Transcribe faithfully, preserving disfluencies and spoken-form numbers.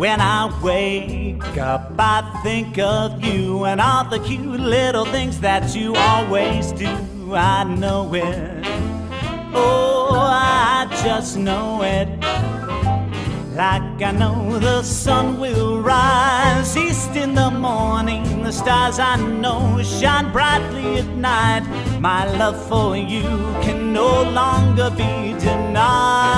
When I wake up, I think of you and all the cute little things that you always do. I know it, oh, I just know it. Like I know the sun will rise east in the morning. The stars I know shine brightly at night. My love for you can no longer be denied.